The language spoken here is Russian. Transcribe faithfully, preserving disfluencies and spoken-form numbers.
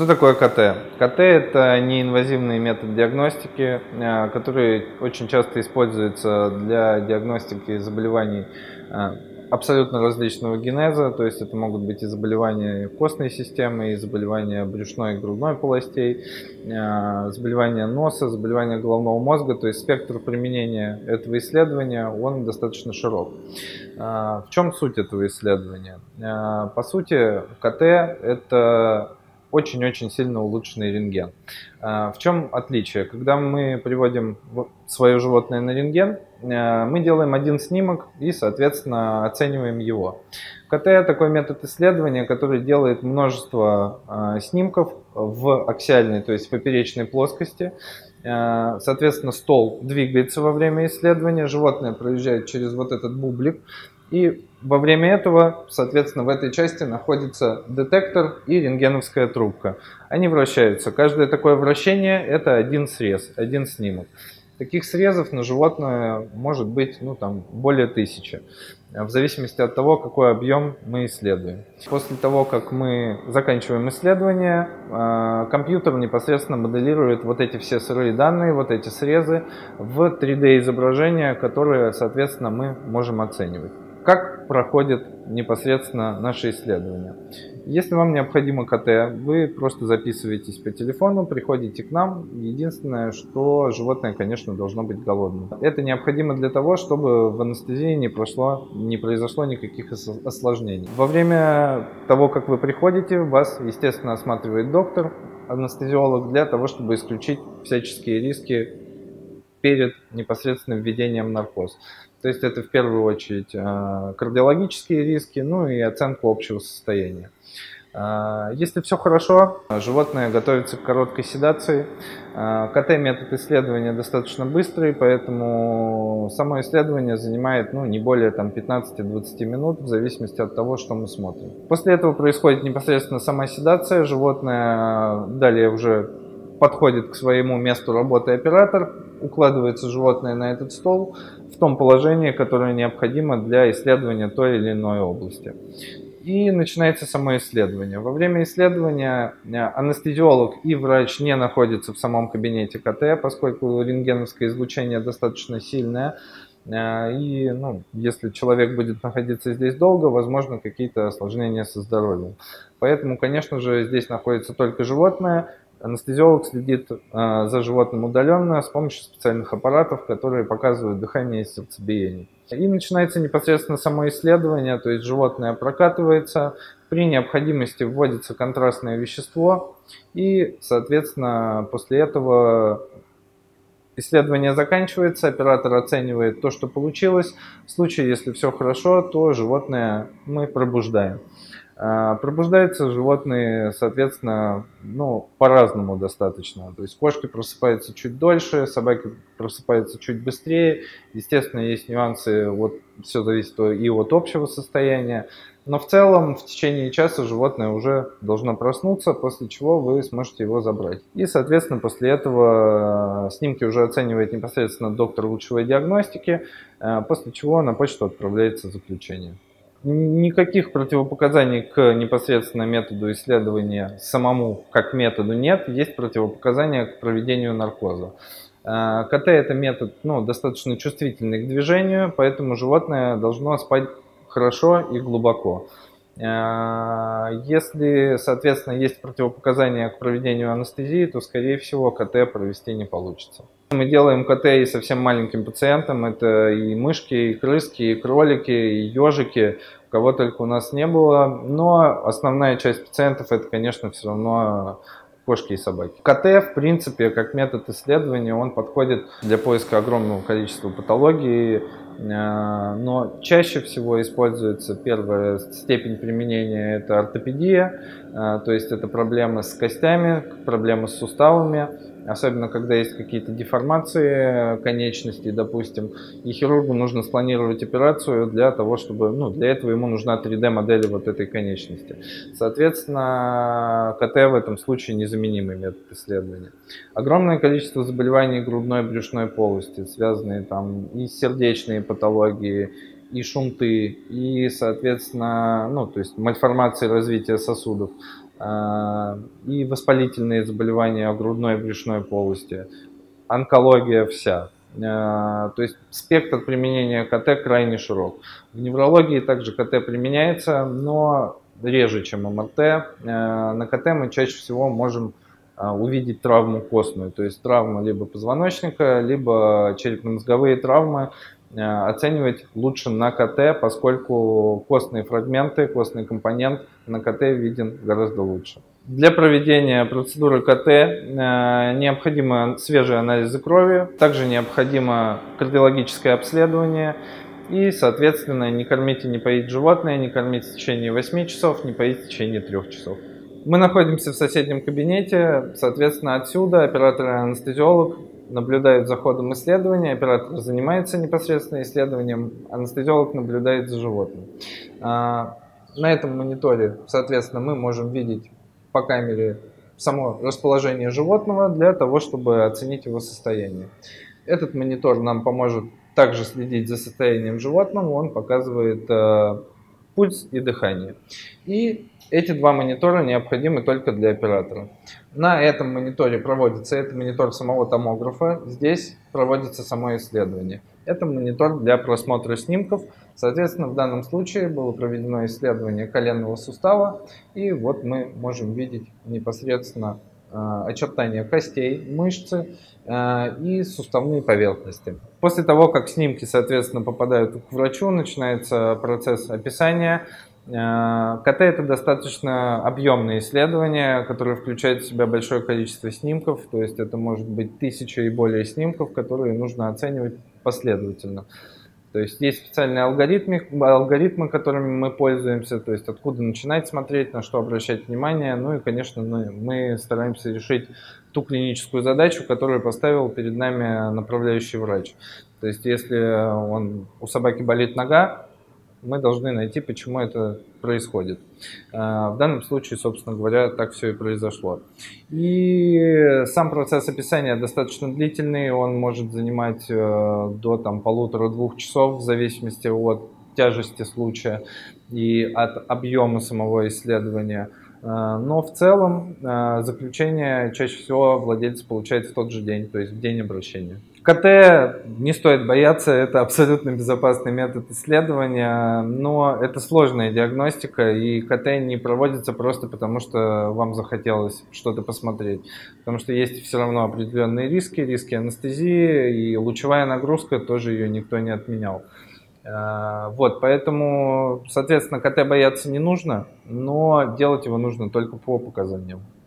Что такое КТ? КТ – это неинвазивный метод диагностики, который очень часто используется для диагностики заболеваний абсолютно различного генеза, то есть это могут быть и заболевания костной системы, и заболевания брюшной и грудной полостей, заболевания носа, заболевания головного мозга, то есть спектр применения этого исследования, он достаточно широк. В чем суть этого исследования? По сути, КТ – это очень-очень сильно улучшенный рентген. В чем отличие? Когда мы приводим свое животное на рентген, мы делаем один снимок и, соответственно, оцениваем его. КТ – такой метод исследования, который делает множество снимков в аксиальной, то есть в поперечной плоскости. Соответственно, стол двигается во время исследования, животное проезжает через вот этот бублик. И во время этого, соответственно, в этой части находится детектор и рентгеновская трубка. Они вращаются. Каждое такое вращение – это один срез, один снимок. Таких срезов на животное может быть ну, там, более тысячи, в зависимости от того, какой объем мы исследуем. После того, как мы заканчиваем исследование, компьютер непосредственно моделирует вот эти все сырые данные, вот эти срезы в три дэ изображения, которые, соответственно, мы можем оценивать. Как проходит непосредственно наше исследование? Если вам необходимо КТ, вы просто записываетесь по телефону, приходите к нам. Единственное, что животное, конечно, должно быть голодным. Это необходимо для того, чтобы в анестезии не, прошло, не произошло никаких осложнений. Во время того, как вы приходите, вас, естественно, осматривает доктор, анестезиолог, для того, чтобы исключить всяческие риски перед непосредственным введением наркоза. То есть это в первую очередь кардиологические риски, ну и оценку общего состояния. Если все хорошо, животное готовится к короткой седации. КТ-метод исследования достаточно быстрый, поэтому само исследование занимает ну, не более пятнадцати-двадцати минут, в зависимости от того, что мы смотрим. После этого происходит непосредственно сама седация, животное далее уже подходит к своему месту работы оператор, укладывается животное на этот стол в том положении, которое необходимо для исследования той или иной области. И начинается само исследование. Во время исследования анестезиолог и врач не находятся в самом кабинете КТ, поскольку рентгеновское излучение достаточно сильное. И ну, если человек будет находиться здесь долго, возможно какие-то осложнения со здоровьем. Поэтому, конечно же, здесь находится только животное. Анестезиолог следит э, за животным удаленно с помощью специальных аппаратов, которые показывают дыхание и сердцебиение. И начинается непосредственно само исследование, то есть животное прокатывается, при необходимости вводится контрастное вещество и, соответственно, после этого исследование заканчивается, оператор оценивает то, что получилось. В случае, если все хорошо, то животное мы пробуждаем. Пробуждаются животные, соответственно, ну, по-разному достаточно. То есть кошки просыпаются чуть дольше, собаки просыпаются чуть быстрее. Естественно, есть нюансы, вот все зависит и от общего состояния. Но в целом в течение часа животное уже должно проснуться, после чего вы сможете его забрать. И, соответственно, после этого снимки уже оценивает непосредственно доктор лучевой диагностики, после чего на почту отправляется заключение. Никаких противопоказаний к непосредственно методу исследования самому как методу нет, есть противопоказания к проведению наркоза. КТ – это метод ну, достаточно чувствительный к движению, поэтому животное должно спать хорошо и глубоко. Если, соответственно, есть противопоказания к проведению анестезии, то, скорее всего, КТ провести не получится. Мы делаем КТ и совсем маленьким пациентам, это и мышки, и крыски, и кролики, и ежики, кого только у нас не было, но основная часть пациентов это, конечно, все равно кошки и собаки. КТ, в принципе, как метод исследования, он подходит для поиска огромного количества патологий, но чаще всего используется первая степень применения – это ортопедия, то есть это проблемы с костями, проблемы с суставами, особенно когда есть какие-то деформации конечностей, допустим, и хирургу нужно спланировать операцию для того, чтобы, ну, для этого ему нужна три дэ модель вот этой конечности. Соответственно, КТ в этом случае незаменимый метод исследования. Огромное количество заболеваний грудной и брюшной полости, связанные там и с сердечной патологией, и шунты, и, соответственно, ну, то есть мальформации развития сосудов. и воспалительные заболевания грудной и брюшной полости, онкология вся. То есть спектр применения КТ крайне широк. В неврологии также КТ применяется, но реже, чем МРТ. На КТ мы чаще всего можем увидеть травму костную, то есть травму либо позвоночника, либо черепно-мозговые травмы оценивать лучше на КТ, поскольку костные фрагменты, костный компонент на КТ виден гораздо лучше. Для проведения процедуры КТ необходимо свежий анализ крови, также необходимо кардиологическое обследование и, соответственно, не кормить и не поить животное, не кормить в течение восьми часов, не поить в течение трех часов. Мы находимся в соседнем кабинете, соответственно, отсюда оператор и анестезиолог наблюдают за ходом исследования, оператор занимается непосредственно исследованием, анестезиолог наблюдает за животным. На этом мониторе, соответственно, мы можем видеть по камере само расположение животного для того, чтобы оценить его состояние. Этот монитор нам поможет также следить за состоянием животного, он показывает пульс и дыхание. И эти два монитора необходимы только для оператора. На этом мониторе проводится, это монитор самого томографа, здесь проводится само исследование. Это монитор для просмотра снимков. Соответственно, в данном случае было проведено исследование коленного сустава, и вот мы можем видеть непосредственно э, очертания костей, мышцы э, и суставные поверхности. После того, как снимки, соответственно, попадают к врачу, начинается процесс описания. КТ – это достаточно объемное исследование, которое включает в себя большое количество снимков, то есть это может быть тысяча и более снимков, которые нужно оценивать последовательно. То есть есть специальные алгоритмы, алгоритмы, которыми мы пользуемся, то есть откуда начинать смотреть, на что обращать внимание. Ну и, конечно, мы, мы стараемся решить ту клиническую задачу, которую поставил перед нами направляющий врач. То есть если он, у собаки болит нога, мы должны найти, почему это происходит. В данном случае, собственно говоря, так все и произошло. И сам процесс описания достаточно длительный, он может занимать до там, полутора-двух часов, в зависимости от тяжести случая и от объема самого исследования. Но в целом заключение чаще всего владелец получает в тот же день, то есть в день обращения. КТ не стоит бояться, это абсолютно безопасный метод исследования, но это сложная диагностика, и КТ не проводится просто потому, что вам захотелось что-то посмотреть. Потому что есть все равно определенные риски, риски анестезии, и лучевая нагрузка, тоже ее никто не отменял. Вот, поэтому, соответственно, КТ бояться не нужно, но делать его нужно только по показаниям.